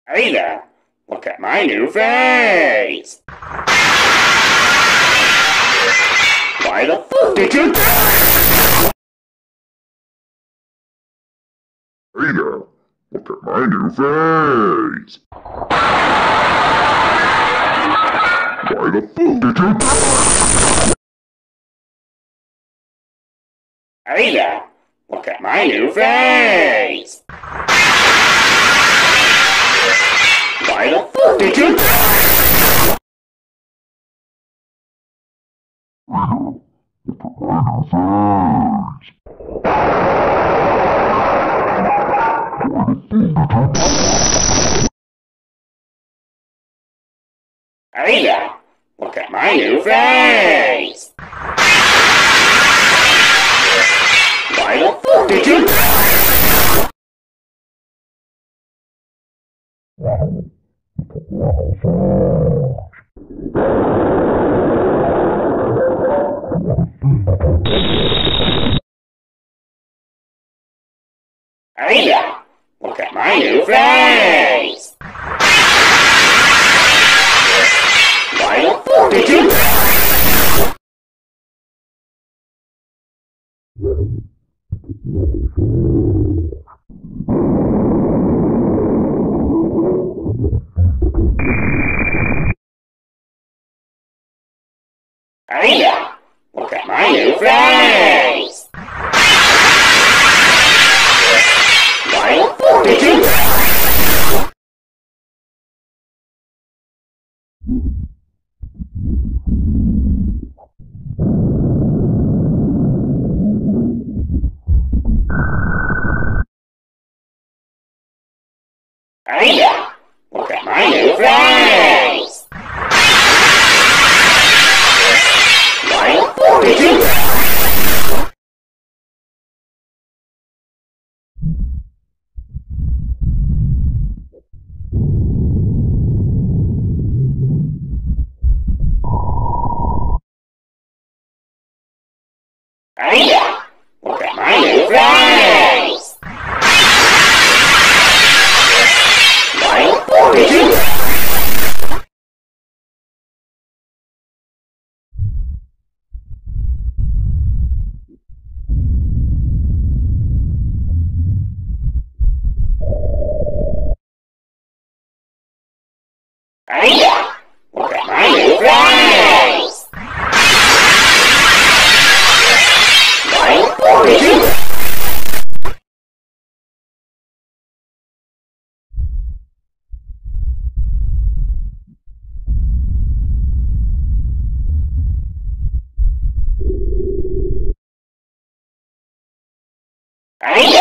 Hey there, look at my new face! Why the f did you? Hey there, look at my new face! Why the f did you? Hey there, look at my new face! Why the f did you? Hey there, look at my new face! Why the f did you? Hey there, look at my new face! Why the f did you? Hey there, look at my new face! Why the f did you? Hey there, look at my new face! Why the f did you? Hey there, look at my new face! Why the f did you? Hey there, look at my new face! Why the f did you? Hey